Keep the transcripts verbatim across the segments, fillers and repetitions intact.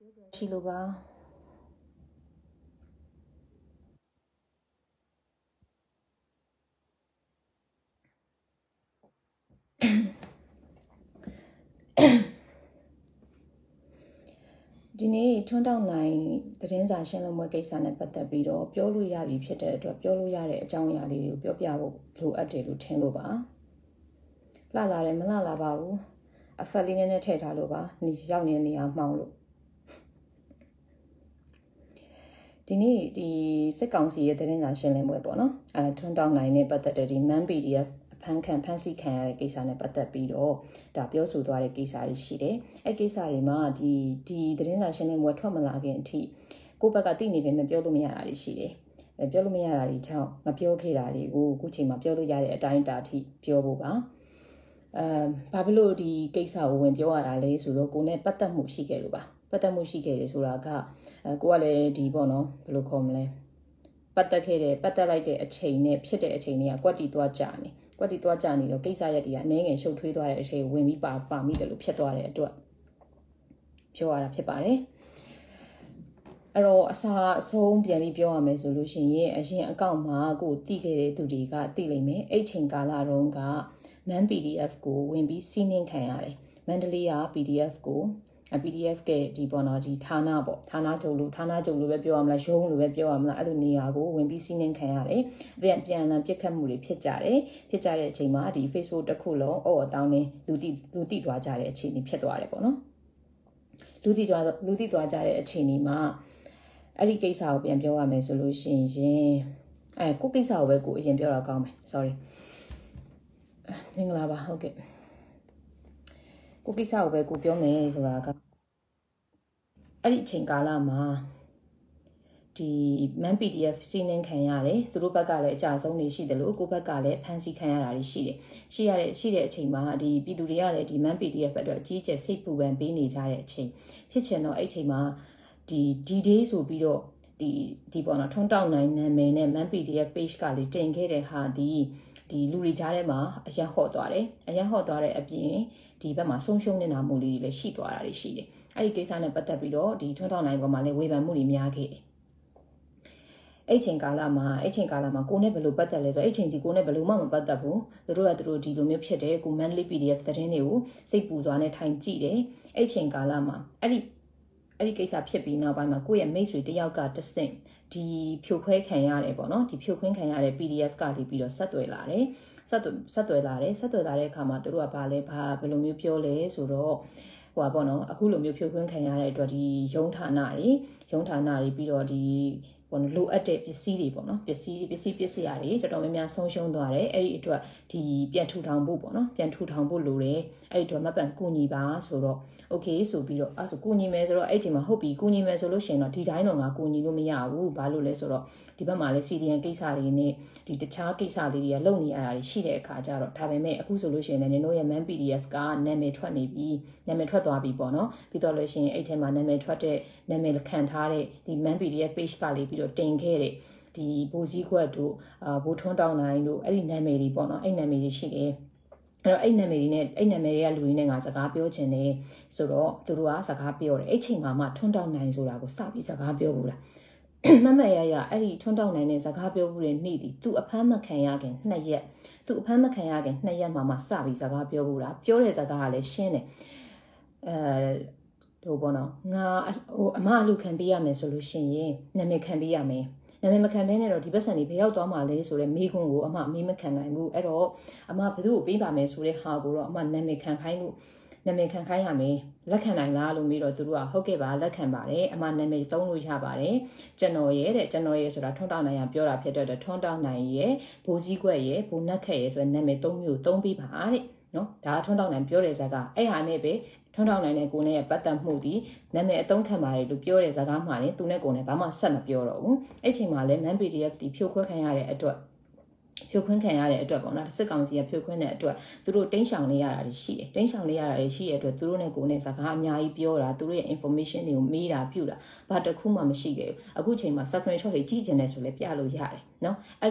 ရှိလို့ပါဒီနေ့ထွန်းတောက်နိုင်သတင်းစာရှင်းလင်းပွဲကိစ္စနဲ့ပတ်သက်ပြီးတော့ပြောလို့ရပြီဖြစ်တဲ့အတွက်ပြောလို့ရတဲ့အကြောင်းအရာလေးတွေကိုပြောပြဖို့လိုအပ်တယ်လို့ထင်လို့ပါလှလာတယ်မလှလာပါဘူးအဖက်လေးနဲ့ထည့်ထားလို့ပါဒီရောက်နေတဲ့နေရာမှောင်လို့ဒီနေ့ဒီစစ်ကောင်စီရဲ့သတင်းစာရှင်းလင်းပွဲပေါ့နော်အဲထွန်းတောက်နိုင်နဲ့ပတ်သက်တဲ့ဒီ Man ပီ ဒီ အက်ဖ် ဖန်ခံဖန်ဆီးခံရတဲ့ကိစ္စနဲ့ပတ်သက်ပြီးတော့ဒါပြောဆိုသွားတဲ့ကိစ္စတွေရှိတယ်။အဲကိစ္စတွေမှာဒီဒီသတင်းစာရှင်းလင်းပွဲထွက်မလာခင်အထိကိုယ့်ဘက်ကသိနေပေမဲ့ပြောလို့မရတာတွေရှိတယ်။အဲပြောလို့မရတာတွေကြောင့်မပြောခဲ့တာတွေကိုအခုချိန်မှာပြောလို့ရတဲ့အတိုင်းအတာအထိပြောဖို့ပါ။အဲဘာဖြစ်လို့ဒီကိစ္စကိုဝင်ပြောရတာလဲဆိုတော့ကိုယ်နဲ့ပတ်သက်မှုရှိခဲ့လို့ပါ။ပတ်သက်မှုရှိခဲ့တယ်ဆိုတာကအဲကိုကလည်းဒီပေါ့နော်ဘယ်လိုခေါ်မလဲပတ်သက်ခဲ့တဲ့ပတ်သက်လိုက်တဲ့အချိန်နဲ့ဖြစ်တဲ့အချိန်တွေကကွက်တီသွားကြနေကွက်တီသွားကြနေတော့ကိစ္စရက်တွေကနေငယ်ရှုပ်ထွေးသွားတဲ့အချိန်ဝင်ပြီးပါပါမိတယ်လို့ဖြစ်သွားတဲ့အတွက်ပြောရတာဖြစ်ပါတယ်အဲ့တော့အစာအဆုံးပြန်ပြီးပြောရမယ်ဆိုလို့ရှိရင်အရင်အကောင့်မှာကိုတိခဲ့တဲ့သူတွေကတိလိမ့်မယ်အဲ့ချိန်ကာလတုန်းက Man ပီ ဒီ အက်ဖ် ကိုဝင်ပြီးစီးနှင်းခံရတယ်မန္တလေးက ပီ ဒီ အက်ဖ် ကိုပီ ဒီ အက်ဖ် ကဒီပေါ်တော့ဒီဌာနပေါ့ဌာနချုပ်လို့ဌာနချုပ်လို့ပဲပြောရမလားရုံးလို့ပဲပြောရမလားအဲ့လိုနေရာကိုဝင်ပြီးစီးနှင်းခံရတယ်ပြန်ပြန်လည်ပြစ်ခတ်မှုတွေဖြစ်ကြတယ်ဖြစ်ကြတဲ့အချိန်မှာဒီ Facebook တစ်ခုလုံးအော်အတောင်းနေလူတိလူတိသွားကြတဲ့အချိန်ကြီးဖြစ်သွားတယ်ပေါ့နော်လူတိသွားလူတိသွားကြတဲ့အချိန်ကြီးမှာအဲ့ဒီကိစ္စကိုပြန်ပြောရမယ်ဆိုလို့ရှိရင်အဲကိုကိစ္စကိုပဲကိုအရင်ပြောတာကောင်းမယ် sorry မင်္ဂလာပါဟုတ်ကဲ့ကိုကိစ္စကိုပဲကိုပြောမယ်ဆိုတာကအဲ့ဒီအချိန်ကာလမှာဒီ Man ပီ ဒီ အက်ဖ် စီးနှင်းခံရတယ်သူတို့ဘက်ကလည်းအကြဆုံးတွေရှိတယ်လို့ကိုဘက်ကလည်းဖမ်းဆီးခံရတာတွေရှိတယ်ရှိရတဲ့ရှိတဲ့အချိန်မှာဒီပြည်သူတွေကလည်းဒီ Man ပီ ဒီ အက်ဖ် အတွက်အကြီးအကျယ်စိတ်ပူပန်ပေးနေကြတဲ့အချိန်ဖြစ်ချင်တော့အဲ့အချိန်မှာဒီ D-Day ဆိုပြီးတော့ဒီဒီပေါ်တော့ထွန်းတောက်နိုင်နာမည်နဲ့ Man ပီ ဒီ အက်ဖ် page ကလေးတင်ခဲ့တဲ့ဟာဒီဒီလူတွေကြားထဲမှာအရန်ဟော့သွားတယ်အရန်ဟော့သွားတဲ့အပြင်ဒီဘက်မှာဆုံးရှုံးနေတာမှုလေးတွေလည်းရှိသွားတာတွေရှိတယ်အဲ့ဒီကိစ္စနဲ့ပတ်သက်ပြီးတော့ဒီထွန်းတောက်နိုင်ပေါ်မှာလည်းဝေဖန်မှုတွေများခဲ့တယ်အဲ့ချိန်ကာလမှာအဲ့ချိန်ကာလမှာကိုနဲ့ဘယ်လိုပတ်သက်လဲဆိုတော့အဲ့ချိန်ဒီကိုနဲ့ဘယ်လိုမှမပတ်သက်ဘူးသူတို့ကသူတို့ဒီလိုမျိုးဖြစ်တယ်ကို Manly ပီ ဒီ အက်ဖ် သတင်းတွေကိုစိတ်ပူစွာနဲ့ထိုင်ကြည့်တယ်အဲ့ချိန်ကာလမှာအဲ့ဒီအဲ့ဒီကိစ္စဖြစ်ပြီးနောက်ပိုင်းမှာကိုယ့်ရဲ့မိတ်ဆွေတယောက်ကတဆင့်ဒီဖြိုခွဲခံရတယ်ပေါ့နော်ဒီဖြိုခွင်းခံရတဲ့ ပီ ဒီ အက်ဖ် ကလေးပြီးတော့ဆက်သွယ်လာတယ်ဆက်သွယ်ဆက်သွယ်လာတယ်ဆက်သွယ်လာတဲ့အခါမှာသူတို့ကဘာလဲဘာဘယ်လိုမျိုးပြောလဲဆိုတော့ဟိုပါပေါ့နော်အခုလိုမျိုးဖြိုခွင်းခံရတဲ့အတွက်ဒီရုံးဌာနတွေရုံးဌာနတွေပြီးတော့ဒီပေါ့နော်လိုအပ်တဲ့ပစ္စည်းတွေပေါ့နော်ပစ္စည်းပစ္စည်းပစ္စည်းရာတွေတော်တော်များများဆုံးရှုံးသွားတယ်အဲ့ဒီအတွက်ဒီပြန်ထူထောင်ဖို့ပေါ့နော်ပြန်ထူထောင်ဖို့လိုတယ်အဲ့ဒီအတွက်မပန်ကူညီပါဆိုတော့ okay ဆိုပြီးတော့အဲ့ဆိုကူညီမယ်ဆိုတော့အဲ့ဒီမှာဟုတ်ပြီကူညီမယ်ဆိုလို့ရှိရင်တော့ဒီတိုင်းတော့ငါကူညီလို့မရဘူးဘာလို့လဲဆိုတော့ဒီဘက်မှာလည်း စီ ဒီ အန် ကိစ္စတွေနဲ့ဒီတခြားကိစ္စလေးတွေကလုံနေရတာရှိတဲ့အခါကျတော့ဒါပေမဲ့အခုဆိုလို့ရှိရင်လည်းနင်တို့ရဲ့ Man ပီ ဒီ အက်ဖ် ကနာမည်ထွက်နေပြီနာမည်ထွက်သွားပြီပေါ့နော်ပြီးတော့လို့ရှိရင်အဲ့ထဲမှာနာမည်ထွက်တဲ့နာမည်ခံထားတဲ့ဒီ Man ပီ ဒီ အက်ဖ် page ကလေးပြီးတော့တင်ခဲ့တဲ့ဒီဘိုးကြီးခွက်တို့အာဘိုးထွန်းတောင်းနိုင်တို့အဲ့ဒီနာမည်တွေပေါ့နော်အဲ့နာမည်တွေရှိတယ်အဲ့တော့အဲ့နာမည်တွေနဲ့အဲ့နာမည်တွေကလူတွေနဲ့ငါစကားပြောချင်တယ်ဆိုတော့သူတို့ကစကားပြောတယ်အဲ့ချိန်မှာမှထွန်းတောင်းနိုင်ဆိုတာကိုစပြီးစကားပြောဘူးလားမမရရအဲ့ဒီထွန်းတောင်းနိုင်တဲ့စကားပြောမှုတွေနေ့ဒီသူအဖမ်းမခံရခင်နှစ်ရက်သူအဖမ်းမခံရခင်နှစ်ရက်မှမှစပြီးစကားပြောဘူးလားပြောတဲ့စကားကလည်းရှင်းတယ်အဲဟိုပေါ့နော်ငါဟိုအမအလူခံပေးရမယ်ဆိုလို့ရှိရင်နာမည်ခံပေးရမယ်နာမည်မခံဘဲနဲ့တော့ဒီဘက်ဆန်တွေဘယ်ရောက်သွားမှာလဲဆိုတော့မိခွန်းကိုအမမေးမခံနိုင်ဘူးအဲ့တော့အမဘယ်သူ့ကိုပေးပါမယ်ဆိုတဲ့ဟာကိုတော့အမနာမည်ခံခိုင်းလို့နာမည်ခံခိုင်းရမယ်လက်ခံနိုင်လားလို့မေးတော့သူတို့ကဟုတ်ကဲ့ပါလက်ခံပါတယ်အမနာမည်သုံးလို့ရပါတယ်ကျွန်တော်ရဲ့တဲ့ကျွန်တော်ရဲ့ဆိုတာထွန်းတောင်းနိုင်ရပြောတာဖြစ်တဲ့ထွန်းတောင်းနိုင်ရဲ့ဘိုးကြီးခွက်ရဲ့ဘိုးနက်ခက်ရဲ့ဆိုတဲ့နာမည်သုံးမျိုးသုံးပြီးပါတဲ့နော်ဒါထွန်းတောင်းနိုင်ပြောတဲ့ဇာတ်ကအဲ့ဟာနဲ့ပဲထွန်းတောင်းနိုင်တဲ့ကိုနဲ့ပတ်သက်မှုဒီနာမည်အသုံးခံပါတယ်လို့ပြောတဲ့ဇာတ်ကားမှာလည်းသူနဲ့ကိုနဲ့ဘာမှဆက်မပြောတော့ဘူးအဲ့ချိန်မှာလည်း Man ပီ ဒီ အက်ဖ် ဒီဖြိုခွဲခံရတဲ့အတွက်ဖြိုခွင်းခံရတဲ့အတွက်ပေါ့နော်စစ်ကောင်စီကဖြိုခွင်းတဲ့အတွက်သူတို့တင်းရှောင်နေရတာရှိတယ်တင်းရှောင်နေရတာရှိတဲ့အတွက်သူတို့နဲ့ကိုယ်နဲ့စကားအများကြီးပြောတာသူတို့ရဲ့ information တွေကိုမေးတာပြုတာဘာတစ်ခုမှမရှိခဲ့ဘူးအခုချိန်မှာ screenshot တွေကြည့်ကျင်တယ်ဆိုလဲပြလို့ရတယ်နော်အဲ့ဒီ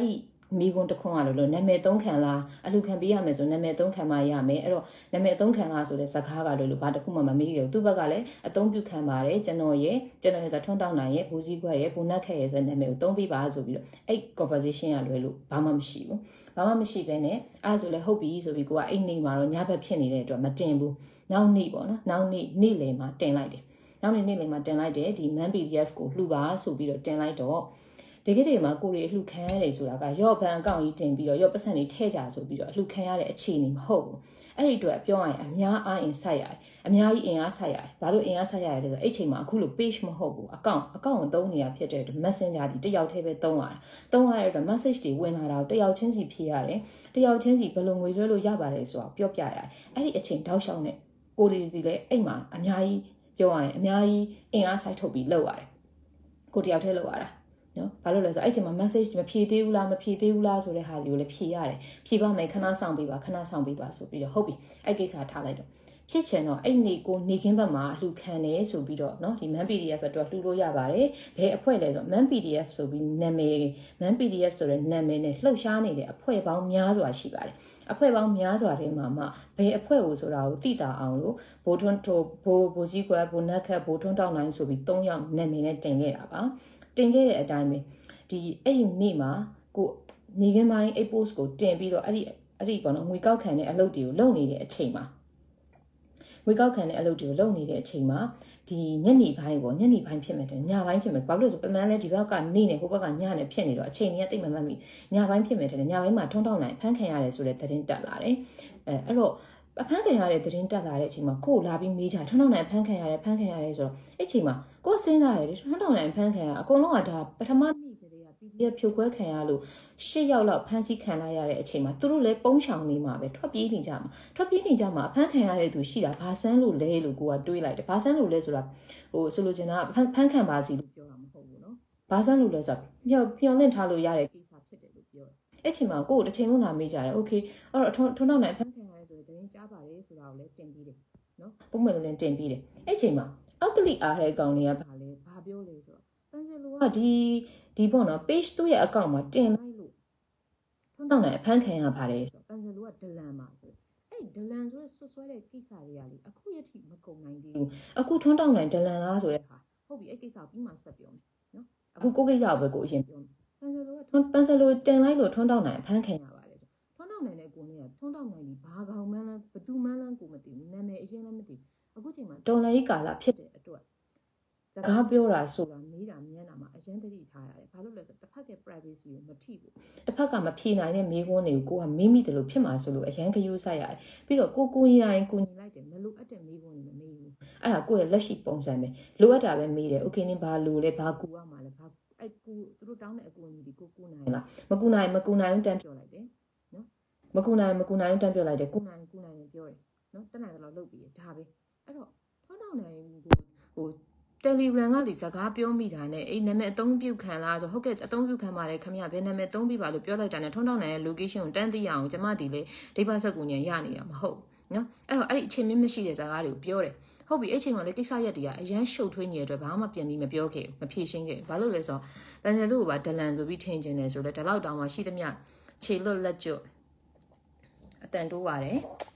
မိကွန်းတစ်ခွန်းကလို့နာမည်သုံးခံလားအလှခံပေးရမယ်ဆိုနာမည်သုံးခံမှရမယ်အဲ့တော့နာမည်သုံးခံလားဆိုတဲ့စကားကလို့ဘာတစ်ခုမှမမေးရဘူးသူ့ဘက်ကလည်းအသုံးပြုခံပါတယ်ကျွန်တော်ရဲ့ကျွန်တော်ရဲ့ထွန်းတောင်းနိုင်ရဲ့ဘူစည်းခွက်ရဲ့ဘူနက်ခက်ရဲ့ဆိုတဲ့နာမည်ကိုသုံးပေးပါဆိုပြီးတော့အဲ့ conversation ကလွယ်လို့ဘာမှမရှိဘူးဘာမှမရှိဘဲနဲ့အဲ့ဆိုလဲဟုတ်ပြီဆိုပြီးကိုကအဲ့နေမှာတော့ညဘက်ဖြစ်နေတဲ့အတွက်မတင်ဘူးနောက်နေ့ပေါ့နော်နောက်နေ့နေ့လယ်မှာတင်လိုက်တယ်နောက်နေ့နေ့လယ်မှာတင်လိုက်တယ်ဒီ man pdf ကိုလှူပါဆိုပြီးတော့တင်လိုက်တော့ဒီကိတွေမှာကိုရီအလှခံရတယ်ဆိုတာကရော့ဘန်အကောင့်ကြီးတင်ပြီးတော့ရော့ပတ်စံတွေထည့်ကြဆိုပြီးတော့အလှခံရတဲ့အခြေအနေမဟုတ်ဘူးအဲ့ဒီအတွက်ပြောရရင်အများအားအင်ဆိုင်ရတယ်အများကြီးအင်အားဆိုင်ရတယ်ဘာလို့အင်အားဆိုင်ရတယ်ဆိုတော့အဲ့ချိန်မှာအခုလို page မဟုတ်ဘူးအကောင့်အကောင့်ကိုသုံးနေရဖြစ်တဲ့အတွက် messenger ဒီတယောက်တည်းပဲသုံးရတာသုံးရတဲ့အတွက် message တွေဝင်လာတာကိုတယောက်ချင်းစီဖြေရတယ်တယောက်ချင်းစီဘယ်လိုငွေလွှဲလို့ရပါတယ်ဆိုတာပြောပြရတယ်အဲ့ဒီအချိန်တောက်လျှောက်နဲ့ကိုရီဒီလည်းအဲ့မှာအများကြီးပြောရရင်အများကြီးအင်အားဆိုင်ထုတ်ပြီးလုပ်ရတယ်ကိုတယောက်တည်းလုပ်ရတာနော်ဘာလို့လဲဆိုတော့အဲ့ချိန်မှာ message မဖြေသေးဘူးလားမဖြေသေးဘူးလားဆိုတဲ့ဟာလေးကိုလည်းဖြေရတယ်ဖြေပါမယ်ခဏဆောင်ပေးပါခဏဆောင်ပေးပါဆိုပြီးတော့ဟုတ်ပြီအဲ့ကိစ္စထားလိုက်တော့ဖြစ်ချင်တော့အဲ့နေကိုနေခင်းဘက်မှာလှူခံတယ်ဆိုပြီးတော့နော်ဒီ man pdf အတွက်လှူလို့ရပါတယ်ဘယ်အဖွဲ့လဲဆိုတော့ man pdf ဆိုပြီးနာမည် man pdf ဆိုတဲ့နာမည်နဲ့လှုပ်ရှားနေတဲ့အဖွဲ့ပေါင်းများစွာရှိပါတယ်အဖွဲ့ပေါင်းများစွာထဲမှာမှဘယ်အဖွဲ့ကိုဆိုတာကိုသိတာအောင်လို့ဘိုးထွန်းတိုဘိုးဘိုးကြီးကွယ်ဘိုးနက်ခက်ဘိုးထွန်းတောက်နိုင်ဆိုပြီး၃ယောက်နာမည်နဲ့တင်ခဲ့တာပါတင်ခဲ့တဲ့အတိုင်းပဲဒီအဲ့ဒီနေ့မှာကိုနေခင်းပိုင်းအဲ့ post ကိုတင်ပြီးတော့အဲ့ဒီအဲ့ဒီပေါ့နော်ငွေကောက်ခံတဲ့အလုပ်တွေကိုလုပ်နေတဲ့အချိန်မှာငွေကောက်ခံတဲ့အလုပ်တွေကိုလုပ်နေတဲ့အချိန်မှာဒီညနေပိုင်းပေါ့ညနေပိုင်းဖြစ်မယ်တဲ့ညပိုင်းဖြစ်မယ်ဘာလို့လဲဆိုပမန်းလဲဒီဘက်ကနေနေဟိုဘက်ကညနေဖြစ်နေတော့အချိန်ကြီးကတိတ်မမှတ်မိညပိုင်းဖြစ်မယ်တဲ့ညပိုင်းမှာထွန်းတောက်နိုင်ဖမ်းခံရတယ်ဆိုတဲ့သတင်းတက်လာတယ်အဲအဲ့တော့အဖမ်းခံရတဲ့သတင်းတက်လာတဲ့အချိန်မှာကိုလာပြီးမေးကြထွန်းတောက်နိုင်ဖမ်းခံရတယ်ဖမ်းခံရတယ်ဆိုတော့အဲ့ချိန်မှာကိုစဉ်းစားရတယ်ထွန်းတောက်နိုင်ဖမ်းခံရအကုန်လုံးကဒါပထမနေ့ကလေးက pdf ဖြိုခွဲခံရလို့၈ယောက်လောက်ဖမ်းဆီးခံလိုက်ရတဲ့အချိန်မှာသူတို့လည်းပုံးရှောင်နေမှာပဲထွက်ပြေးနေကြမှာထွက်ပြေးနေကြမှာအဖမ်းခံရတဲ့သူရှိတာဘာဆန်းလို့လဲလို့ကိုကတွေးလိုက်တယ်ဘာဆန်းလို့လဲဆိုတာဟိုဆိုလိုချင်တာဖမ်းဖမ်းခံပါစီလို့ပြောတာမဟုတ်ဘူးနော်ဘာဆန်းလို့လဲဆိုတော့မျောမျောလင့်ထားလို့ရတဲ့ကိစ္စဖြစ်တယ်လို့ပြောတယ်အဲ့ချိန်မှာကိုကိုတစ်ချိန်လုံးလာမေးကြတယ်โอเคအဲ့တော့ထွန်းတောက်နိုင်ဖမ်းခံရတယ်ဆိုတဲ့သတင်းကြားပါတယ်ဆိုတာကိုလည်းတင်ပြီးတယ်နော်ပုံမှန်လည်းတင်ပြီးတယ်အဲ့ချိန်မှာအောက်ကလိအားတဲ့ကောင်တွေကဘာလဲဘာပြောလဲဆိုတော့တန်စင်လူကဒီဒီပေါ့နော် page သူ့ရဲ့ account မှာတင်လိုက်လို့ထွန်းတောက်နိုင်အဖမ်းခံရပါတယ်ဆိုတော့တန်စင်လူကဒလန်ပါဆိုအဲ့ဒလန်ဆိုတဲ့ဆွဆွဲတဲ့ကိစ္စတွေကလေအခုရထိမကုန်နိုင်သေးဘူးအခုထွန်းတောက်နိုင်ဒလန်လားဆိုတဲ့ဟာဟုတ်ပြီအဲ့ကိစ္စကိုပြီးမှဆက်ပြောမယ်နော်အခုကိုကိစ္စကိုပဲကိုအရင်ပြောမယ်တန်စင်လူကထွန်းတန်စင်လူတင်လိုက်လို့ထွန်းတောက်နိုင်အဖမ်းခံရပါတယ်ဆိုထွန်းတောက်နိုင်တဲ့ကိုနေကထွန်းတောက်နိုင်ပြီးဘာကောင်မှန်းလဲဘသူမှန်းလဲကိုမသိဘူးနာမည်အရင်လည်းမသိအခုချိန်မှာတော်လိုင်းကာလဖြစ်တဲ့အတွက်စကားပြောတာဆိုတာမေးတာမြန်းတာမှာအရင်တတိထားရတယ်ဘာလို့လဲဆိုတစ်ဖက်က privacy ကိုမထိဘူးတစ်ဖက်ကမဖြေနိုင်တဲ့မေးခွန်းတွေကိုကိုကမေးမိတယ်လို့ဖြစ်မှာဆိုလို့အရင်ကယူဆိုင်ရတယ်ပြီးတော့ကိုကိုရင်ရင်ကိုညီလိုက်တယ်မလိုအပ်တဲ့မေးခွန်းတွေမမေးဘူးအဲ့ဒါကိုရဲ့လက်ရှိပုံစံပဲလိုအပ်တာပဲမေးတယ် okay နင်ဘာလိုလဲဘာကူရမှာလဲဘာအဲ့ကူသူတို့တောင်းတဲ့အကူအညီတွေကိုကူနိုင်လားမကူနိုင်မကူနိုင်တန်းပြောလိုက်တယ်နော်မကူနိုင်မကူနိုင်တန်းပြောလိုက်တယ်ကူနိုင်ကူနိုင်ရင်ပြောတယ်နော်တက်နိုင်တော့လုပ်ပြီးဒါပဲအဲ့တော့ထွန်းတောက်နိုင်ကိုဟိုတယ်လီဂရမ်ကဒီစကားပြောမိတာနဲ့အဲ့နာမည်အသုံးပြုခံလားဆိုဟုတ်ကဲ့အသုံးပြုခံပါတယ်ခင်ဗျာဘယ်နာမည်သုံးပြပါလို့ပြောလိုက်တာနဲ့ထွန်းတောက်နိုင်ရဲ့ location ကိုတန်းသိရအောင်ကျမဒီလေဒိဗ္ဗဆက်ကူညံရနေတာမဟုတ်နော်အဲ့တော့အဲ့ဒီအချိန်မင်းမရှိတဲ့စကားတွေကိုပြောတယ်ဟုတ်ပြီအဲ့ချိန်မှာလေကိစ္စရက်တွေကအရန်ရှုပ်ထွေးနေတဲ့အတွက်ဘာမှပြန်ပြီးမပြောခဲ့မဖြေရှင်းခဲ့ဘာလို့လဲဆိုတော့ဗန်ဆယ်တို့ကဒလန်ဆိုပြီးထင်ကျင်တယ်ဆိုတော့ဒီလောက်တောင်မှရှိသမျှခြေလွတ်လက်ကျွတ်အတန်တိုးပါတယ်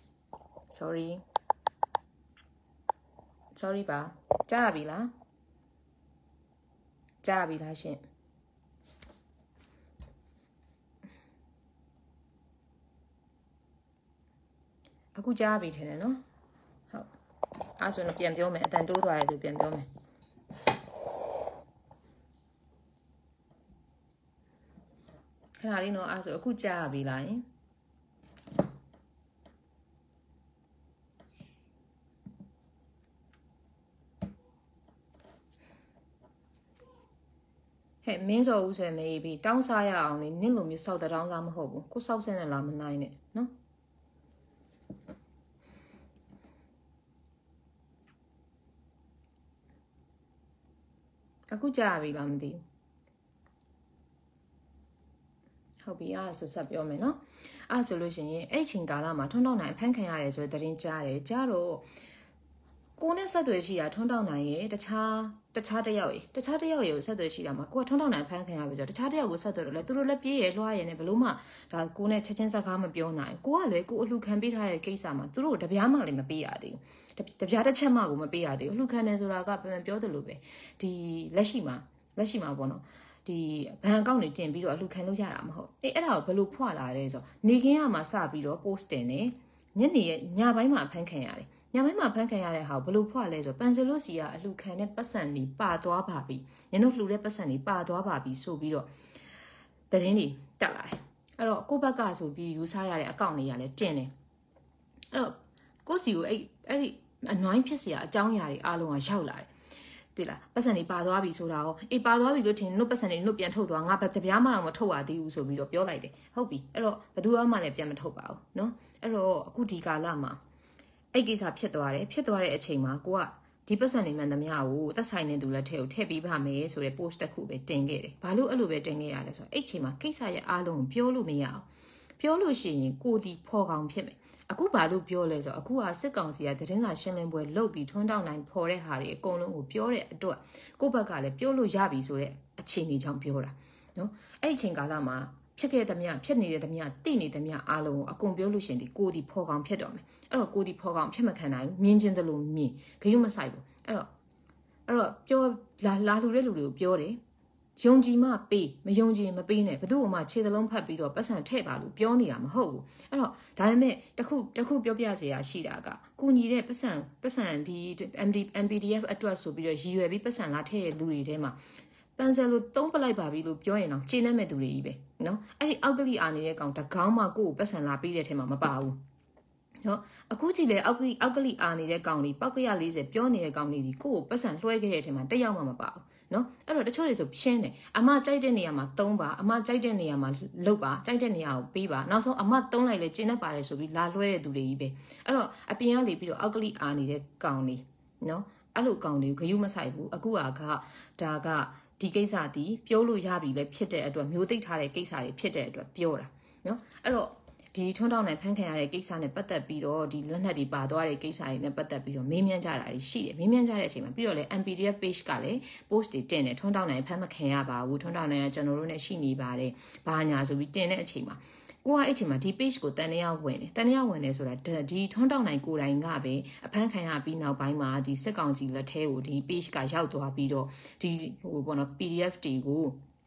sorry sorry ပါကြားရပြီလားကြားရပြီလားရှင်အခုကြားပြီထင်တယ်နော်ဟုတ်အဲ့ဆိုရင်ပြန်ပြောမယ်အတန်တိုးသွားတယ်ဆိုပြန်ပြောမယ်ခဏလေးနော်အဲ့ဆိုအခုကြားရပြီလားယင်ဟဲ့မင်းစောဦးဆိုရင်မေးပြီးတောင်းစားရအောင်လေနင့်လိုမျိုးစောက်တောင်းစားမဟုတ်ဘူးကိုစောက်စင်းနဲ့လာမနိုင်နဲ့နော်အခုကြားပြီလားမသိဘူးဟုတ်ပြီအဲ့ဆိုဆက်ပြောမယ်နော်အဲ့ဆိုလို့ရှိရင်အဲ့ချိန်ကာလမှာထွန်းတောက်နိုင်ဖမ်းခံရတယ်ဆိုတဲ့သတင်းကြားတယ်ကြားတော့ကိုနဲ့ဆက်သွယ်ရှိတာထွန်းတောက်နိုင်ရဲ့တခြားတခြားတစ်ယောက်ရေတခြားတစ်ယောက်ရေကိုဆက်သွယ်ရှိတာမှာကိုကထွန်းတောက်နိုင်ဖမ်းခံရပြီဆိုတော့တခြားတစ်ယောက်ကိုဆက်သွယ်တော့လေသူတို့လည်းပြေးရလွှားရနေဘလို့မှဒါကိုနဲ့ချက်ချင်းစကားမပြောနိုင်ကိုကလည်းကိုအလှခံပေးထားတဲ့ကိစ္စမှာသူတို့တပြားမှလည်းမပေးရသေးဘူးတပြားတစ်ချက်မှကိုမပေးရသေးဘူးအလှခံနေဆိုတာကပြန်ပြောသလိုပဲဒီလက်ရှိမှာလက်ရှိမှာပေါ့နော်ဒီဘန်အကောင့်တွေတင်ပြီးတော့အလှခံလို့ရတာမဟုတ်အေးအဲ့ဒါကိုဘယ်လိုဖွာလာလဲဆိုတော့နေခင်းကမှစပြီးတော့ post တင်နေညနေညပိုင်းမှာဖမ်းခံရတယ်ညပိုင်းမှာဖမ်းခံရတဲ့ဟာကိုဘလို့ဖွာလဲဆိုပန်ဆယ်လို့စီကအလှခံတဲ့ပတ်စံတွေပါသွားပါပြီညတို့လှူတဲ့ပတ်စံတွေပါသွားပါပြီဆိုပြီးတော့တရင်တွေတက်လာတယ်အဲ့တော့ကိုဘက်ကဆိုပြီးယူဆရတဲ့အကောင့်တွေကလည်းတင်တယ်အဲ့တော့ကိုစီကိုအဲ့အဲ့ဒီအနွိုင်းဖြစ်စရာအကြောင်းအရာတွေအားလုံးကရောက်လာတယ်တိလားပတ်စံတွေပါသွားပြီဆိုတာဟောအေးပါသွားပြီလို့ထင်တို့ပတ်စံတွေတို့ပြန်ထုတ်သွားငါတပြားမှတော့မထုတ်ရသေးဘူးဆိုပြီးတော့ပြောလိုက်တယ်ဟုတ်ပြီအဲ့တော့ဘယ်သူမှလည်းပြန်မထုတ်ပါဘူးเนาะအဲ့တော့အခုဒီကာလမှာအဲ့ကိစ္စဖြစ်သွားတယ်ဖြစ်သွားတဲ့အချိန်မှာကိုကဒီပတ်စံနေမှန်သမျှကိုသက်ဆိုင်နေသူလက်ထဲကိုထည့်ပေးပါမယ်ဆိုတဲ့ post တစ်ခုပဲတင်ခဲ့တယ်ဘာလို့အဲ့လိုပဲတင်ခဲ့ရလဲဆိုတော့အဲ့ချိန်မှာကိစ္စရဲ့အားလုံးကိုပြောလို့မရအောင်ပြောလို့ရှိရင်ကိုဒီဖော်ကောင်ဖြစ်မယ်အခုဘာလို့ပြောလဲဆိုတော့အခုကစစ်ကောင်စီကသတင်းစာရှင်းလင်းပွဲလုပ်ပြီးထွန်းတောက်နိုင်ဖော်တဲ့ဟာတွေအကုန်လုံးကိုပြောတဲ့အတွက်ကိုဘက်ကလည်းပြောလို့ရပြီဆိုတဲ့အခြေအနေကြောင့်ပြောတာနော်အဲ့အချိန်ကာလမှာဖြစ်ခဲ့တဲ့မြဖြစ်နေတဲ့သမျှတိနေတဲ့မြအားလုံးကိုအကုန်ပြောလို့ရှင်ဒီကိုဒီဖော်ကောင်ဖြစ်တော့မယ်အဲ့တော့ကိုဒီဖော်ကောင်ဖြစ်မခံနိုင်ဘူးမြင်ချင်းတယ်လို့မြင်ဂရုမစိုက်ဘူးအဲ့တော့အဲ့တော့ပြောလာလာလူတဲ့လူတွေကိုပြောတယ်ယုံကြည်မှပေးမယုံကြည်မပေးနဲ့ဘယ်သူ့မှခြေသလုံးဖတ်ပြီးတော့ပတ်စံထည့်ပါလို့ပြောနေတာမဟုတ်ဘူးအဲ့တော့ဒါပေမဲ့တခုတခုပြောပြစရာရှိတာကကုညီတဲ့ပတ်စံပတ်စံဒီ M D M P D F အတွက်ဆိုပြီးတော့ရည်ရွယ်ပြီးပတ်စံလာထည့်ရလူတွေထဲမှာပန်ဆယ်လိုသုံးပလိုက်ပါပြီလို့ပြောရင်တော့ခြေနဲ့မဲ့သူတွေကြီးပဲနော်အဲ့ဒီအောက်ကလေးအာနေတဲ့ကောင်တကောင်းမှကိုကိုပတ်စံလာပြီးတဲ့ထဲမှာမပါဘူးနော်အခုကြည့်လေအောက်ကလေးအောက်ကလေးအာနေတဲ့ကောင်လေးပောက်ကရ၄၀ပြောနေတဲ့ကောင်လေးဒီကိုကိုပတ်စံလွှဲခဲ့တဲ့ထဲမှာတယောက်မှမပါဘူးနော်အဲ့တော့တချို့တွေဆိုရှင်းတယ်အမကြိုက်တဲ့နေရာမှာသုံးပါအမကြိုက်တဲ့နေရာမှာလုတ်ပါကြိုက်တဲ့နေရာကိုပေးပါနောက်ဆုံးအမသုံးလိုက်လေကျင်းနေပါတယ်ဆိုပြီးလာလွှဲတဲ့သူတွေကြီးပဲအဲ့တော့အပြင်ကနေပြီးတော့အောက်ကလေးအာနေတဲ့ကောင်လေးနော်အဲ့လိုကောင်လေးကိုဂရုမစိုက်ဘူးအခုကဒါကဒီကိစ္စဒီပြောလို့ရပြီလေဖြစ်တဲ့အတွက်မျိုးသိပ်ထားတဲ့ကိစ္စတွေဖြစ်တဲ့အတွက်ပြောတာနော်အဲ့တော့ဒီထွန်းတောက်နိုင်ဖန်ခံရတဲ့ကိစ္စနဲ့ပတ်သက်ပြီးတော့ဒီလက်နက်တွေပါသွားတဲ့ကိစ္စတွေနဲ့ပတ်သက်ပြီးတော့မေးမြန်းကြတာရှိတယ်မေးမြန်းကြတဲ့အချိန်မှာပြီးတော့လေ M P D F page ကလည်း post တွေတင်တယ်ထွန်းတောက်နိုင်ဖန်မခံရပါဘူးထွန်းတောက်နိုင်ကကျွန်တော်တို့နဲ့ရှိနေပါတယ်ဘာညာဆိုပြီးတင်တဲ့အချိန်မှာကိုကအဲ့ချိန်မှာဒီ page ကိုတန်တရားဝင်တယ်တန်တရားဝင်တယ်ဆိုတာဒီထွန်းတောက်နိုင်ကိုယ်တိုင်ကပဲအဖမ်းခံရပြီးနောက်ပိုင်းမှာဒီစစ်ကောင်စီလက်ထဲကိုဒီ page ကရောက်သွားပြီးတော့ဒီဟိုပေါ့နော် P D F တွေကို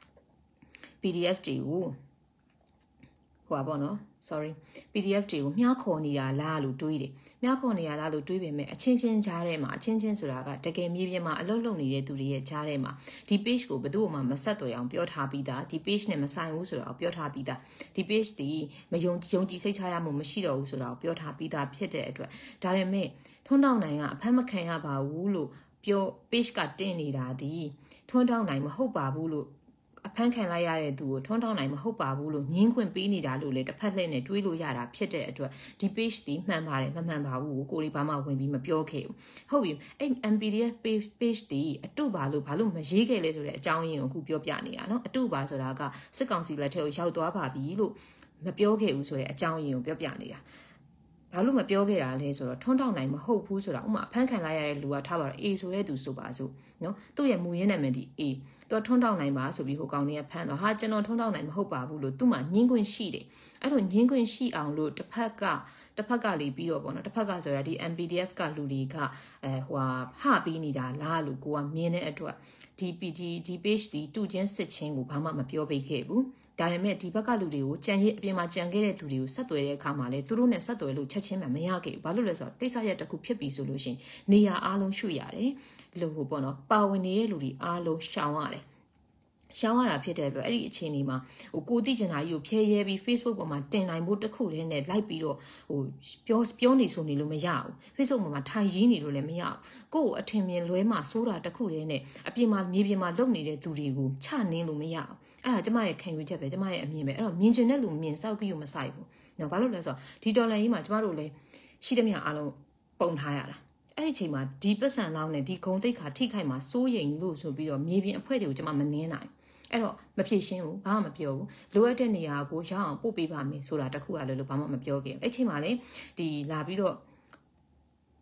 P D F တွေကိုဟိုပါပေါ့နော် sorry P D F တွေကိုမြှားခေါ်နေတာလားလို့တွေးတယ်မြှားခေါ်နေတာလားလို့တွေးပေမဲ့အချင်းချင်းကြားထဲမှာအချင်းချင်းဆိုတာကတကယ်မြေပြင်မှာအလုပ်လုပ်နေတဲ့သူတွေရဲ့ကြားထဲမှာဒီ page ကိုဘယ်သူမှမဆက်သွယ်အောင်ပြောထားပြီးသားဒီ page နဲ့မဆိုင်ဘူးဆိုတော့ပြောထားပြီးသားဒီ page ဒီမယုံယုံကြည်စိတ်ချရမှုမရှိတော့ဘူးဆိုတော့ပြောထားပြီးသားဖြစ်တဲ့အတွက်ဒါပေမဲ့ထွန်းတောက်နိုင်ကအဖမ်းမခံရပါဘူးလို့ပြော page ကတင်နေတာဒီထွန်းတောက်နိုင်မဟုတ်ပါဘူးလို့အဖမ်းခံလိုက်ရတဲ့သူကိုထွန်းတောက်နိုင်မဟုတ်ပါဘူးလို့ညင်းခွင့်ပေးနေတာလို့လေတစ်ဖက်လှည့်နဲ့တွေးလို့ရတာဖြစ်တဲ့အတွက်ဒီ page ဒီမှန်ပါတယ်မမှန်ပါဘူးကိုရီဘာမှဝင်ပြီးမပြောခဲ့ဘူးဟုတ်ပြီအဲ့ M P D F page page ဒီအတုပါလို့ဘာလို့မရေးခဲ့လဲဆိုတဲ့အကြောင်းရင်းကိုအခုပြောပြနေတာเนาะအတုပါဆိုတာကစစ်ကောင်စီလက်ထဲကိုရောက်သွားပါပြီလို့မပြောခဲ့ဘူးဆိုတဲ့အကြောင်းရင်းကိုပြောပြနေတာဘာလို့မပြောခဲ့တာလဲဆိုတော့ထွန်းတောက်နိုင်မဟုတ်ဘူးဆိုတာဥမာအဖမ်းခံလိုက်ရတဲ့လူကထားပါတော့ A ဆိုတဲ့သူဆိုပါစို့နော်သူ့ရဲ့မူရင်းနာမည်ဒီ A သူထွန်းတောက်နိုင်ပါဆိုပြီးဟိုကောင်လေးကဖမ်းတော့ဟာကျွန်တော်ထွန်းတောက်နိုင်မဟုတ်ပါဘူးလို့သူ့မှာညင်းခွင့်ရှိတယ်အဲ့လိုညင်းခွင့်ရှိအောင်လို့တစ်ဖက်ကတစ်ဖက်ကလေးပြီးတော့ပေါ့နော်တစ်ဖက်ကဆိုတာဒီ M P D F ကလူတွေကအဲဟိုဟာဟပြီးနေတာလားလို့ကိုကမြင်တဲ့အတွက်ဒီ P D ဒီ page ဒီတူချင်းစစ်ချင်းကိုဘာမှမပြောပေးခဲ့ဘူးဒါပေမဲ့ဒီဘက်ကလူတွေကိုကြံရအပြင်မှာကြံခဲ့တဲ့သူတွေကိုဆက်သွယ်တဲ့အခါမှာလေသူတို့နဲ့ဆက်သွယ်လို့ချက်ချင်းမှမရခဲ့ဘူးဘာလို့လဲဆိုတော့ကိစ္စရက်တစ်ခုဖြစ်ပြီဆိုလို့ရှိရင်နေရာအားလုံးရွှေ့ရတယ်လို့ဟိုပေါ့နော်ပါဝင်နေတဲ့လူတွေအားလုံးရှောင်ရတယ်ရှောင်းရတာဖြစ်တဲ့အတွက်အဲ့ဒီအခြေအနေမှာဟိုကိုတိကျင်တာကြီးကိုဖျဲရဲပြီး Facebook ပေါ်မှာတင်နိုင်ဖို့တခုတည်းနဲ့လိုက်ပြီးတော့ဟိုပြောပြောနေဆိုနေလို့မရဘူး Facebook ပေါ်မှာထိုင်ရင်းနေလို့လည်းမရဘူးကိုယ့်ကိုအထင်မြင်လွဲမှာစိုးတာတခုတည်းနဲ့အပြင်မှာမြေပြင်မှာလုံနေတဲ့သူတွေကိုချနင်းလို့မရဘူးအဲ့ဒါကျမရဲ့ခံယူချက်ပဲကျမရဲ့အမြင်ပဲအဲ့တော့မြင်ချင်တဲ့လူမြင်စောက်ကြည့်လို့မဆိုင်ဘူးနော်ဘာလို့လဲဆိုတော့ဒီတော်လန်ကြီးမှာကျမတို့လည်းရှိသမျှအားလုံးပုံထားရတာအဲ့ဒီအချိန်မှာဒီပတ်စံလောင်းနဲ့ဒီဂုံတိတ်ခါထိခိုက်မှာစိုးရိမ်လို့ဆိုပြီးတော့မြေပြင်အဖွဲတွေကိုကျမမနှင်းနိုင်အဲ့တော့မဖြစ်ရှင်းဘူးဘာမှမပြောဘူးလိုအပ်တဲ့နေရာကိုရအောင်ပို့ပေးပါမယ်ဆိုတာတခုကလည်းလို့ဘာမှမပြောခဲ့အဲ့ချိန်မှာလေဒီလာပြီးတော့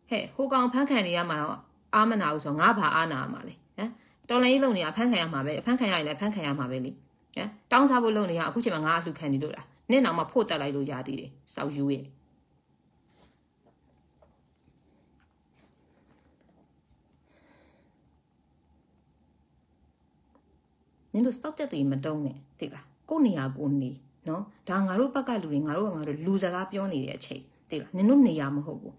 嘿，好讲潘看你呀嘛，阿们那有说阿怕阿那嘛嘞，哎，当然一弄你啊潘看呀嘛呗，潘看呀来潘看呀嘛呗哩，哎，当啥不弄你啊，估计嘛阿就看你多啦，你那么破得来都压的嘞，少有诶。你都 stop 得对么动呢？对啦，过年啊过年，喏，但俺တို့ဘက်ကလူတွေငါတို့ငါတို့လူစကားပြောနေတဲ့အချိန်သိလားနင်တို့နေရမဟုတ်ဘူး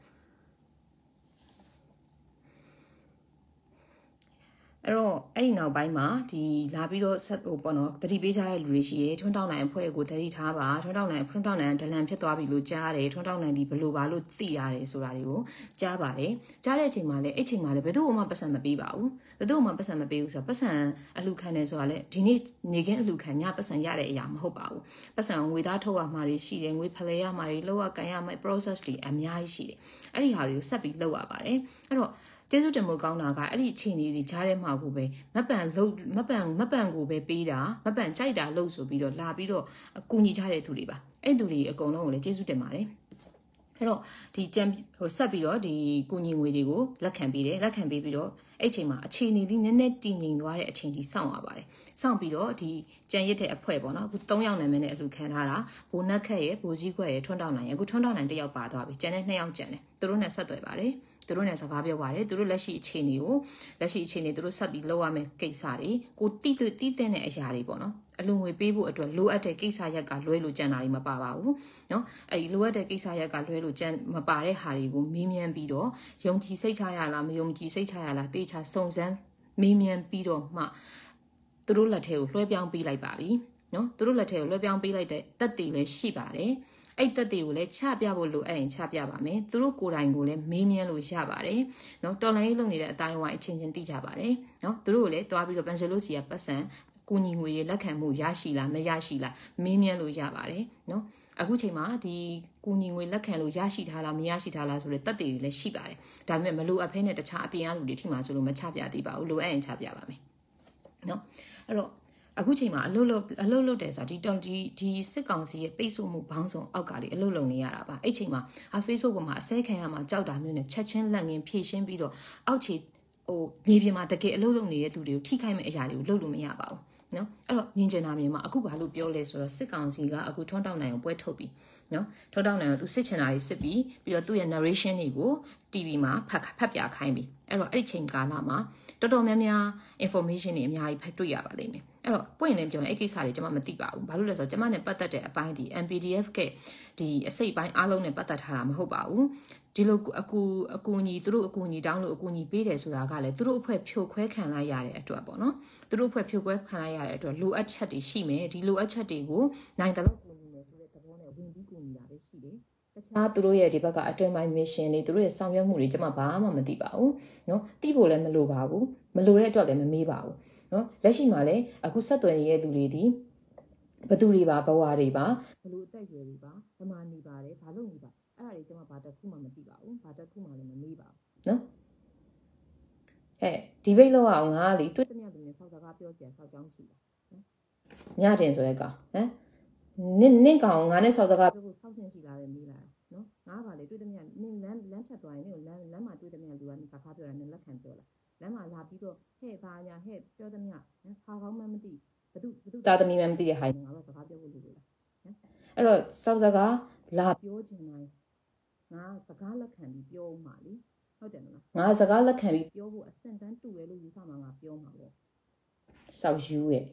အဲ့တော့အဲ့ဒီနောက်ပိုင်းမှာဒီလာပြီးတော့ဆက်ဟိုပေါ့နော်တတိပေးကြတဲ့လူတွေရှိရဲထွန်းတောက်နိုင်အဖွဲ့ကိုတတိထားပါထွန်းတောက်နိုင်ထွန်းတောက်နိုင်ဒလန်ဖြစ်သွားပြီလို့ကြားတယ်ထွန်းတောက်နိုင်ဒီဘလို့ပါလို့သိရတယ်ဆိုတာတွေကိုကြားပါတယ်ကြားတဲ့အချိန်မှာလည်းအဲ့ချိန်မှာလည်းဘယ်သူမှပတ်စံမပေးပါဘူးဘယ်သူမှပတ်စံမပေးဘူးဆိုတော့ပတ်စံအလှခံတယ်ဆိုတာလည်းဒီနေ့နေခင်းအလှခံညပတ်စံရတဲ့အရာမဟုတ်ပါဘူးပတ်စံငွေသားထုတ်ရမှာတွေရှိတယ်ငွေဖလှယ်ရမှာတွေလောက်ရကန်ရမှာ process တွေအများကြီးရှိတယ်အဲ့ဒီဟာတွေကိုဆက်ပြီးလုပ်ရပါတယ်အဲ့တော့ကျေးဇူးတင်ဖို့ကောင်းတာကအဲ့ဒီအချိန်လေးတွေကြားထဲမှာကိုပဲမပန်လုံးမပန်မပန်ကိုပဲပေးတာမပန်ကြိုက်တာလို့ဆိုပြီးတော့လာပြီးတော့အကူညီကြတဲ့သူတွေပါအဲ့သူတွေအကုန်လုံးကိုလည်းကျေးဇူးတင်ပါတယ်အဲ့တော့ဒီကြံဟိုဆက်ပြီးတော့ဒီကိုညီငွေတွေကိုလက်ခံပေးတယ်လက်ခံပေးပြီးတော့အဲ့ချိန်မှာအခြေအနေလေးနည်းနည်းတည်ငြိမ်သွားတဲ့အချိန်ကြီးစောင့်ရပါတယ်စောင့်ပြီးတော့ဒီကြံရစ်တဲ့အဖွဲပေါ့နော်အခု၃ယောက်နာမည်နဲ့အလှခံထားတာဘိုးနက်ခက်ရဲ့ဘိုးကြီးခွက်ရဲ့ထွန်းတောက်နိုင်ရဲ့အခုထွန်းတောက်နိုင်တစ်ယောက်ပါသွားပြီကြံတဲ့နှစ်ယောက်ကြံတယ်သူတို့နဲ့ဆက်သွယ်ပါတယ်သူတို့နဲ့စကားပြောပါတယ်သူတို့လက်ရှိအခြေအနေကိုလက်ရှိအခြေအနေသူတို့ဆက်ပြီးလုပ်ရမယ့်ကိစ္စတွေကိုတိတိတိတဲ့အရာတွေပေါ့နော်အလူငွေပေးဖို့အတွက်လိုအပ်တဲ့ကိစ္စရက်ကလွဲလို့ကြံတာတွေမပါပါဘူးเนาะအဲဒီလိုအပ်တဲ့ကိစ္စရက်ကလွဲလို့ကြံမပါတဲ့ဟာတွေကိုမေးမြန်းပြီးတော့ယုံကြည်စိတ်ချရလားမယုံကြည်စိတ်ချရလားတေချာစုံစမ်းမေးမြန်းပြီးတော့မှသူတို့လက်ထဲကိုလွှဲပြောင်းပေးလိုက်ပါပြီเนาะသူတို့လက်ထဲကိုလွှဲပြောင်းပေးလိုက်တဲ့တက်တည်လည်းရှိပါတယ်အဲ့တက်တွေကိုလည်းချပြဖို့လိုအပ်ရင်ချပြပါမယ်သူတို့ကိုယ်တိုင်ကိုလည်းမေးမြန်းလို့ရပါတယ်เนาะတော်လိုင်းလုပ်နေတဲ့အတိုင်းဝိုင်းအချင်းချင်းသိကြပါတယ်เนาะသူတို့ကိုလည်းတွားပြီးတော့ပန်ဆယ်လို့စီကပတ်စံကိုညီငွေတွေလက်ခံမှုရရှိလားမရရှိလားမေးမြန်းလို့ရပါတယ်เนาะအခုချိန်မှာဒီကိုညီငွေလက်ခံလို့ရရှိထားလားမရရှိထားလားဆိုတဲ့တက်တွေလည်းရှိပါတယ်ဒါပေမဲ့မလိုအပ်ဖဲနဲ့တခြားအပြင်အလူတွေထိမှဆိုလို့မချပြသေးပါဘူးလိုအပ်ရင်ချပြပါမယ်เนาะအဲ့တော့အခုချိန်မှာအလုတ်လုတ်အလုတ်လုတ်တယ်ဆိုတာဒီတော်ဒီဒီစစ်ကောင်စီရဲ့ပိတ်ဆို့မှုဘောင်းဆောင်အောက်ကလေအလုတ်လုံနေရတာပါအဲ့ချိန်မှာအာ Facebook ပေါ်မှာအစဲခံရမှာကြောက်တာမျိုးနဲ့ချက်ချင်းလက်ငင်းဖြည့်ရှင်းပြီးတော့အောက်ခြေဟိုမြေပြင်မှာတကယ်အလုတ်လုံနေတဲ့သူတွေကိုထိခိုက်မဲ့အရာတွေကိုလုပ်လို့မရပါဘူးနော်အဲ့တော့မြင်ကျင်တာမြင်မှာအခုဘာလို့ပြောလဲဆိုတော့စစ်ကောင်စီကအခုထွန်းတောက်နိုင်ကိုပွဲထုတ်ပြီးနော်ထွန်းတောက်နိုင်ကိုသူစစ်ချင်တာတွေစစ်ပြီးပြီးတော့သူ့ရဲ့ narration တွေကို တီဗီ မှာဖတ်ဖတ်ပြခိုင်းပြီးအဲ့တော့အဲ့ဒီချိန်ကာလမှာတော်တော်များများ information တွေအများကြီးဖတ်တွေ့ရပါလိမ့်မယ်အဲ့တော့ပွင့်လင်းပြောရင်အဲ့ကိစ္စတွေကျွန်မမသိပါဘူးဘာလို့လဲဆိုတော့ကျွန်မနဲ့ပတ်သက်တဲ့အပိုင်းဒီ M P D F ကဒီအစိတ်ပိုင်းအားလုံးနဲ့ပတ်သက်ထားတာမဟုတ်ပါဘူးဒီလိုအကူအကူညီသူတို့အကူညီတောင်းလို့အကူညီပေးတယ်ဆိုတာကလည်းသူတို့အဖွဲ့ဖြိုခွဲခံလိုက်ရတဲ့အတွက်ပေါ့နော်သူတို့အဖွဲ့ဖြိုခွဲခံလိုက်ရတဲ့အတွက်လိုအပ်ချက်တွေရှိမယ်ဒီလိုအပ်ချက်တွေကိုနိုင်တယ်လို့ကူညီမယ်ဆိုတဲ့သဘောနဲ့ဝင်ပြီးကူညီတာပဲရှိတယ်တခြားသူတို့ရဲ့ဒီဘက်ကအတွင်ပိုင်း mission တွေသူတို့ရဲ့ဆောင်ရွက်မှုတွေကျွန်မဘာမှမသိပါဘူးเนาะသိဖို့လည်းမလိုပါဘူးမလိုတဲ့အတွက်လည်းမမေးပါဘူးเนาะလက်ရှိမှာလည်းအခုဆက်သွယ်နေတဲ့လူတွေဒီဘသူတွေပါဘဝတွေပါဘလို့အသက်အရွယ်တွေပါဘယ်မှာနေပါတယ်ဘာလို့နေပါအဲ့ဒါတွေကျွန်မဘာတစ်ခုမှမသိပါဘူးဘာတစ်ခုမှလည်းမမေးပါဘူးเนาะဟဲ့ဒီဘိတ်လောက်အောင်ငါလေတွေ့တဲ့မြတ်တွေနဲ့ဆောက်စကားပြောကြဆောက်ကြောင်းရှိတာနော်ညတင်ဆိုရဲကောင်ဟမ်နင့်နင့်ကောင်ငါနဲ့ဆောက်စကားပြောဖို့ဆောက်ဆင်းရှိလာတယ်မေးလာနော်ငါကလေတွေ့တဲ့မြတ်နင့်လမ်းလမ်းဖြတ်သွားရင်နင့်ကိုလမ်းလမ်းမှာတွေ့တဲ့မြတ်လူကစကားပြောတာနင့်လက်ခံပြောလာလမ်းမှာလာပြီးတော့ဟဲ့ဘာညာဟဲ့ပြောတဲ့မြတ်ဟာကောင်းမှမသိဘသူဘသူတာသမီမှမသိတဲ့ဟိုင်းငါတော့စကားပြောဖို့လူလို့လားဟမ်အဲ့တော့ဆောက်စကားလာပြောချင်တိုင်းငါစကားလက်ခံပြီးပြောမှလေဟုတ်တယ်မလားငါစကားလက်ခံပြီးပြောဖို့အဆင့်တန်းတူတယ်လို့ယူဆမှာငါပြောမှာပေါ့စောက်ယူရဲ့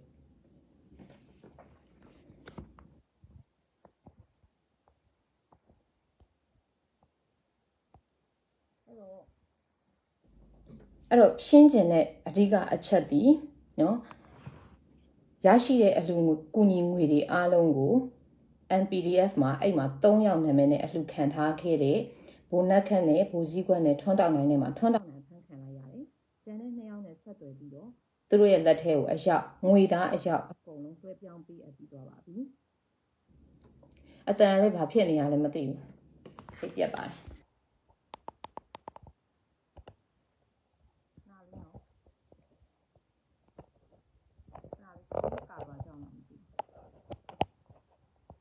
အဲ့တော့အဲ့တော့ရှင်းကျင်တဲ့အဓိကအချက်ဒီနော်ရရှိတဲ့အလှူငွေကူညီငွေတွေအားလုံးကို M P D F မှာအဲ့မှာ၃ယောက်နာမည်နဲ့အလှူခံထားခဲ့တဲ့ဘိုနက်ခန့်နဲ့ဘိုစည်းခွက်နဲ့ထွန်းတောက်နိုင်နဲ့မှာထွန်းတောက်နိုင်ဖန်ခံလိုက်ရတယ်။ကျန်တဲ့နှစ်ယောက်နဲ့ဆက်သွယ်ပြီးတော့သူတို့ရဲ့လက်ထဲကိုအရောက်ငွေသားအရောက်အကုန်လုံးလွှဲပြောင်းပေးအပ်ပြီးသွားပါပြီ။အတန်လေးဘာဖြစ်နေရလဲမသိဘူး။စိတ်ပြတ်ပါတယ်။နားလေးနော်။နားလေးကာပါကြောင်းမသိဘူး။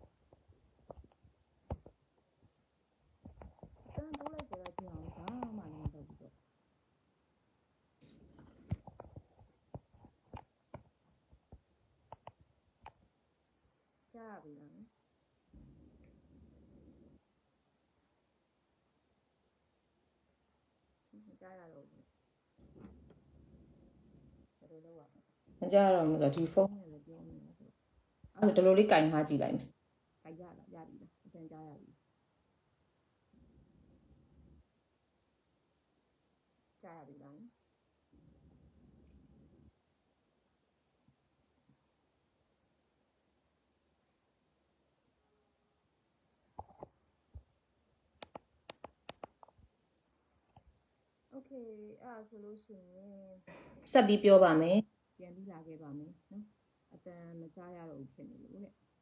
တန်ပိုးလိုက်ကြတော့ကြည့်အောင်ဒါမှပြီလားမကြားရတော့ဘူးဘယ်လိုလုပ်ရမကြားရတော့ဘူးဆိုတော့ဒီဖုန်းနဲ့လည်းပြောနေတာဆိုအဲ့ဒါတော်တော်လေးကင်ထားကြည့်လိုက်မယ်ကင်ရလားရပြီလားအပြန်ကြားရပြီကြားရပြီလားโอเคအဲ့ဒါဆိုလို့ရှိရင်ဆက်ပြီးပြောပါမယ်ပြန်ပြီးလာခဲ့ပါမယ်နော်အတန်မကြားရတော့ဘူးဖြစ်နေလို့တဲ့